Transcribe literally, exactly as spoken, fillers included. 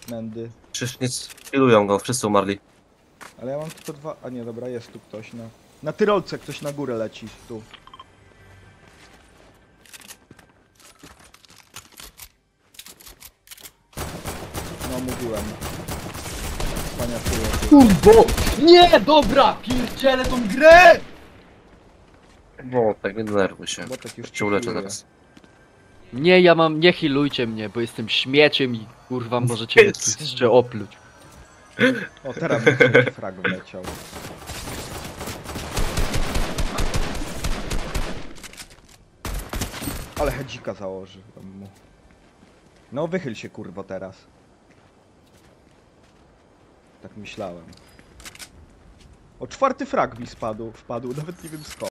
Mędy. Przecież nic, healują go, wszyscy umarli. Ale ja mam tylko dwa... A nie, dobra, jest tu ktoś na... Na tyrolce ktoś na górę leci, tu. No, mówiłem. Paniatuję. Kurwo! Nie, dobra! Pierdzielę tą grę! Bo tak nie denerwuj się. Bo tak już Cię uleczę healuje. zaraz. Nie, ja mam, nie healujcie mnie, bo jestem śmieciem i kurwa możecie mnie tu jeszcze opluć. O, teraz mi trzeci frag wleciał. Ale hedzika założy mu. No wychyl się kurwo teraz. Tak myślałem. O, czwarty frag mi spadł, wpadł, nawet nie wiem skąd.